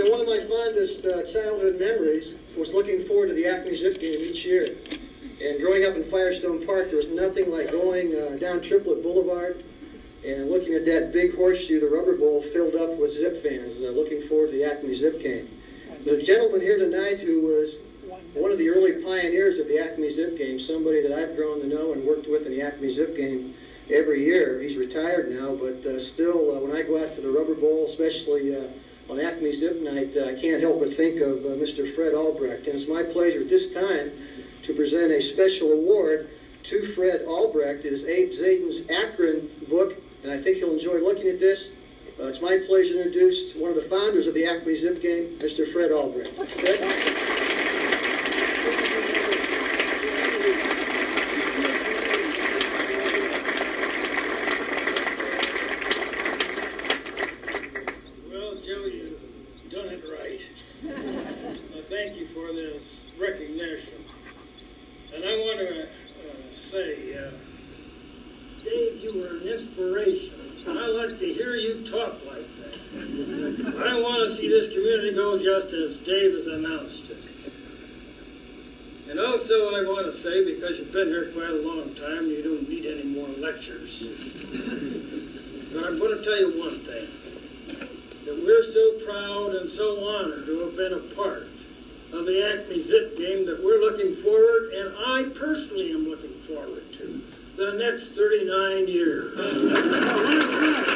one of my fondest childhood memories was looking forward to the Acme Zip game each year. And growing up in Firestone Park, there was nothing like going down Triplet Boulevard and looking at that big horseshoe, the Rubber Bowl, filled up with Zip fans, looking forward to the Acme Zip game. The gentleman here tonight who was one of the early pioneers of the Acme Zip game, somebody that I've grown to know and worked with in the Acme Zip game every year. He's retired now, but still, when I go out to the Rubber Bowl, especially on Acme Zip night, I can't help but think of Mr. Fred Albrecht. And it's my pleasure at this time to present a special award to Fred Albrecht. It is Abe Zayden's Akron book, and I think you'll enjoy looking at this. It's my pleasure to introduce one of the founders of the Acme Zip game, Mr. Fred Albrecht. Fred? Thank you for this recognition. And I want to say, Dave, you were an inspiration. I like to hear you talk like that. I want to see this community go just as Dave has announced it. And also I want to say, because you've been here quite a long time, you don't need any more lectures. But I'm going to tell you one thing, that we're so proud and so honored to have been a part of the Acme Zip game that we're looking forward, and I personally am looking forward to, the next 39 years.